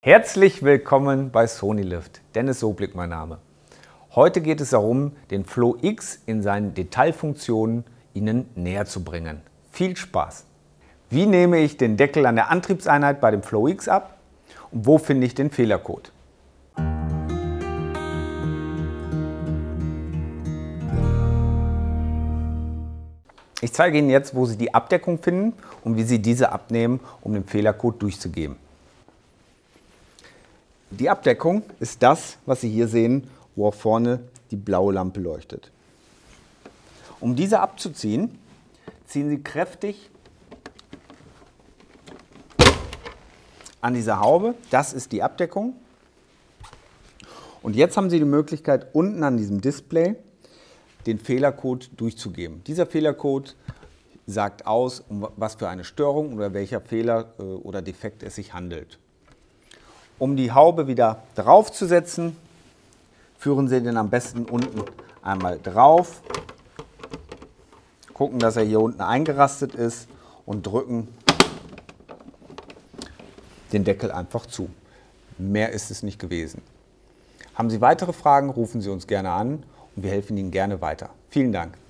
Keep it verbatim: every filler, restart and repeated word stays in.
Herzlich willkommen bei Sonylift. Dennis Soblik mein Name. Heute geht es darum, den Flow X in seinen Detailfunktionen Ihnen näher zu bringen. Viel Spaß! Wie nehme ich den Deckel an der Antriebseinheit bei dem Flow X ab und wo finde ich den Fehlercode? Ich zeige Ihnen jetzt, wo Sie die Abdeckung finden und wie Sie diese abnehmen, um den Fehlercode durchzugeben. Die Abdeckung ist das, was Sie hier sehen, wo auch vorne die blaue Lampe leuchtet. Um diese abzuziehen, ziehen Sie kräftig an dieser Haube. Das ist die Abdeckung. Und jetzt haben Sie die Möglichkeit, unten an diesem Display den Fehlercode durchzugeben. Dieser Fehlercode sagt aus, um was für eine Störung oder welcher Fehler oder Defekt es sich handelt. Um die Haube wieder draufzusetzen, führen Sie den am besten unten einmal drauf, gucken, dass er hier unten eingerastet ist und drücken den Deckel einfach zu. Mehr ist es nicht gewesen. Haben Sie weitere Fragen, rufen Sie uns gerne an und wir helfen Ihnen gerne weiter. Vielen Dank.